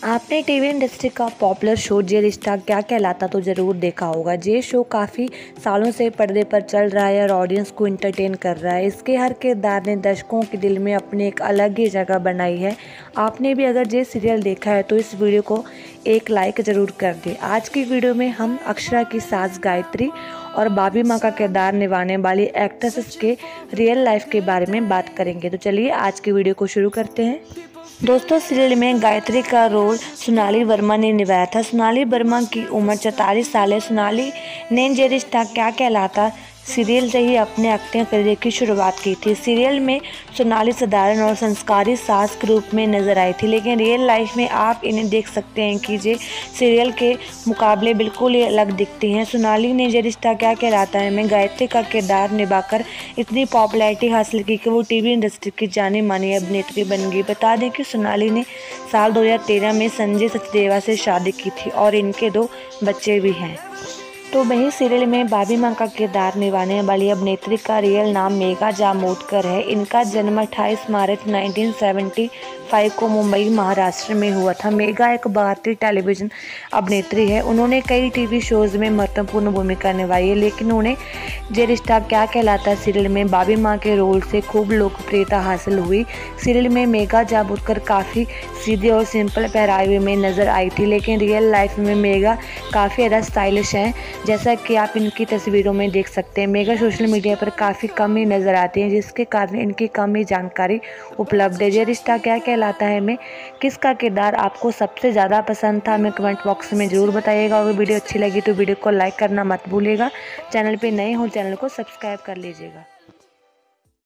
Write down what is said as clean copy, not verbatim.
आपने TV industry का popular show Yeh Rishta क्या कहलाता तो ज़रूर देखा होगा। ये शो काफ़ी सालों से पर्दे पर चल रहा है और ऑडियंस को एंटरटेन कर रहा है। इसके हर किरदार ने दर्शकों के दिल में अपनी एक अलग ही जगह बनाई है। आपने भी अगर ये सीरियल देखा है तो इस वीडियो को एक लाइक ज़रूर कर दें। आज की वीडियो में हम अक्षरा की सास गायत्री और भाभी माँ का किरदार निभाने वाली एक्ट्रेसेस के रियल लाइफ के बारे में बात करेंगे। तो चलिए आज की वीडियो को शुरू करते हैं। दोस्तों, सीरियल में गायत्री का रोल सोनाली वर्मा ने निभाया था। सोनाली वर्मा की उम्र 44 साल है। सोनाली ने ये रिश्ता क्या कहलाता सीरियल से ही अपने एक्टिंग करियर की शुरुआत की थी। सीरियल में सोनाली साधारण और संस्कारी सास के रूप में नजर आई थी, लेकिन रियल लाइफ में आप इन्हें देख सकते हैं कि ये सीरियल के मुकाबले बिल्कुल ही अलग दिखती हैं। सोनाली ने ये रिश्ता क्या कहलाता है में गायत्री का किरदार निभाकर इतनी पॉपुलैरिटी हासिल की कि वो टीवी इंडस्ट्री की जानी मानी अभिनेत्री बन गई। बता दें कि सोनाली ने साल 2013 में संजय सचदेवा से शादी की थी और इनके 2 बच्चे भी हैं। तो वहीं सीरियल में भाभी माँ का किरदार निभाने वाली अभिनेत्री का रियल नाम मेघा जामोदकर है। इनका जन्म 28 मार्च 1975 को मुंबई महाराष्ट्र में हुआ था। मेघा एक भारतीय टेलीविज़न अभिनेत्री है। उन्होंने कई टीवी शोज़ में महत्वपूर्ण भूमिका निभाई है, लेकिन उन्हें ये रिश्ता क्या कहलाता सीरियल में भाभी माँ के रोल से खूब लोकप्रियता हासिल हुई। सीरियल में मेघा जामोदकर काफ़ी सीधे और सिंपल पहरावे में नज़र आई थी, लेकिन रियल लाइफ में मेघा काफ़ी ज़्यादा स्टाइलिश हैं, जैसा कि आप इनकी तस्वीरों में देख सकते हैं। मेघा सोशल मीडिया पर काफ़ी कम ही नज़र आती हैं, जिसके कारण इनकी कम ही जानकारी उपलब्ध है। ये रिश्ता क्या कहलाता है में किसका किरदार आपको सबसे ज़्यादा पसंद था हमें कमेंट बॉक्स में ज़रूर बताइएगा। अगर वीडियो अच्छी लगी तो वीडियो को लाइक करना मत भूलिएगा। चैनल पे नए हो चैनल को सब्सक्राइब कर लीजिएगा।